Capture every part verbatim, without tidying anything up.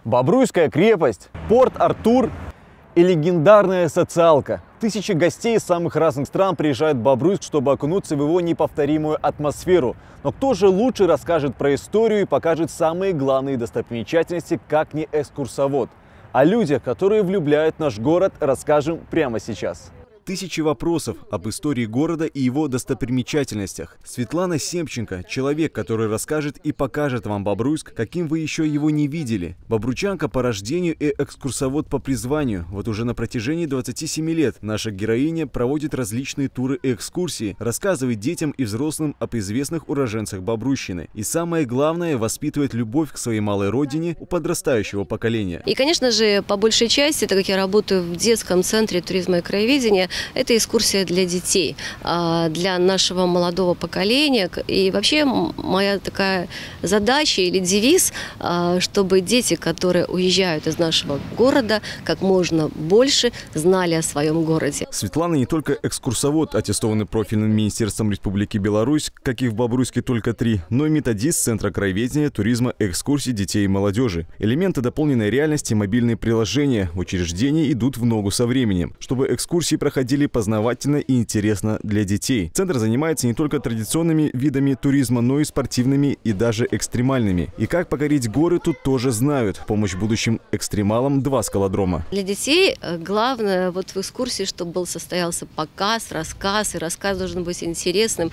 Бобруйская крепость, порт Артур и легендарная социалка. Тысячи гостей из самых разных стран приезжают в Бобруйск, чтобы окунуться в его неповторимую атмосферу. Но кто же лучше расскажет про историю и покажет самые главные достопримечательности, как не экскурсовод? О людях, которые влюбляют наш город, расскажем прямо сейчас. Тысячи вопросов об истории города и его достопримечательностях. Светлана Семченко – человек, который расскажет и покажет вам Бобруйск, каким вы еще его не видели. Бобруйчанка по рождению и экскурсовод по призванию. Вот уже на протяжении двадцати семи лет наша героиня проводит различные туры и экскурсии, рассказывает детям и взрослым об известных уроженцах Бобруйщины. И самое главное – воспитывает любовь к своей малой родине у подрастающего поколения. И, конечно же, по большей части, так как я работаю в детском центре туризма и краеведения, это экскурсия для детей, для нашего молодого поколения. И вообще моя такая задача или девиз, чтобы дети, которые уезжают из нашего города, как можно больше знали о своем городе. Светлана не только экскурсовод, аттестованный профильным министерством Республики Беларусь, каких в Бобруйске только три, но и методист Центра краеведения, туризма и экскурсий детей и молодежи. Элементы дополненной реальности, мобильные приложения, учреждения идут в ногу со временем, чтобы экскурсии проходили познавательно и интересно для детей. Центр занимается не только традиционными видами туризма, но и спортивными и даже экстремальными. И как покорить горы тут тоже знают. Помощь будущим экстремалам два скалодрома. Для детей главное вот в экскурсии, чтобы был состоялся показ, рассказ, и рассказ должен быть интересным.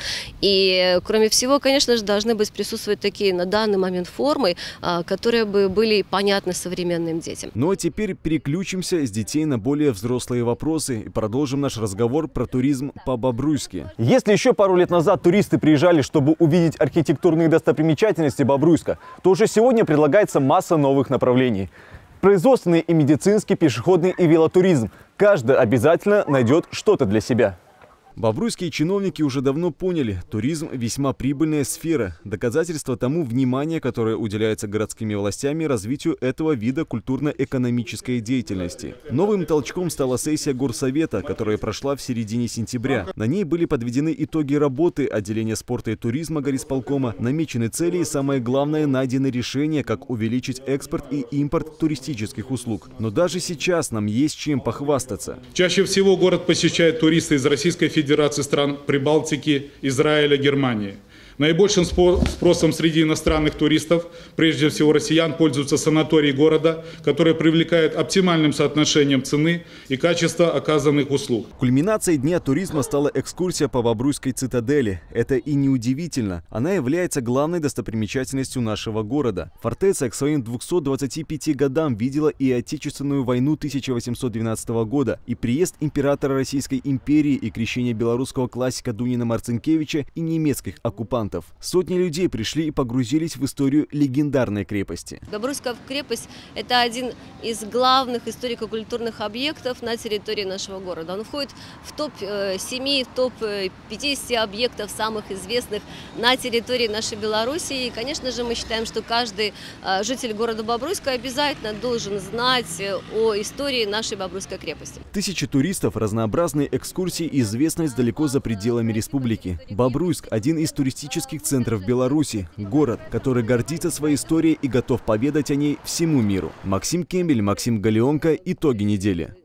И кроме всего, конечно же, должны быть присутствовать такие на данный момент формы, которые бы были понятны современным детям. Ну а теперь переключимся с детей на более взрослые вопросы и продолжим наш разговор про туризм по-бобруйски. Если еще пару лет назад туристы приезжали, чтобы увидеть архитектурные достопримечательности Бобруйска, то уже сегодня предлагается масса новых направлений. Производственный и медицинский, пешеходный и велотуризм. Каждый обязательно найдет что-то для себя. Бобруйские чиновники уже давно поняли, туризм – весьма прибыльная сфера. Доказательство тому внимание, которое уделяется городскими властями развитию этого вида культурно-экономической деятельности. Новым толчком стала сессия Горсовета, которая прошла в середине сентября. На ней были подведены итоги работы отделения спорта и туризма горисполкома, намечены цели и, самое главное, найдены решения, как увеличить экспорт и импорт туристических услуг. Но даже сейчас нам есть чем похвастаться. Чаще всего город посещают туристы из Российской Федерации, Федерации стран Прибалтики, Израиля, Германии. Наибольшим спросом среди иностранных туристов, прежде всего россиян, пользуются санатории города, которые привлекают оптимальным соотношением цены и качества оказанных услуг. Кульминацией дня туризма стала экскурсия по Бобруйской цитадели. Это и неудивительно. Она является главной достопримечательностью нашего города. Фортеция к своим двухсот двадцати пяти годам видела и Отечественную войну тысяча восемьсот двенадцатого года, и приезд императора Российской империи, и крещение белорусского классика Дунина Марцинкевича и немецких оккупантов. Сотни людей пришли и погрузились в историю легендарной крепости. Бобруйская крепость – это один из главных историко-культурных объектов на территории нашего города. Он входит в топ семи, топ пятидесяти объектов самых известных на территории нашей Белоруссии. И, конечно же, мы считаем, что каждый житель города Бобруйска обязательно должен знать о истории нашей Бобруйской крепости. Тысячи туристов, разнообразные экскурсии и известность далеко за пределами республики. Бобруйск – один из туристических центров Беларуси, город, который гордится своей историей и готов поведать о ней всему миру. Максим Кембель, Максим Галеонко. Итоги недели.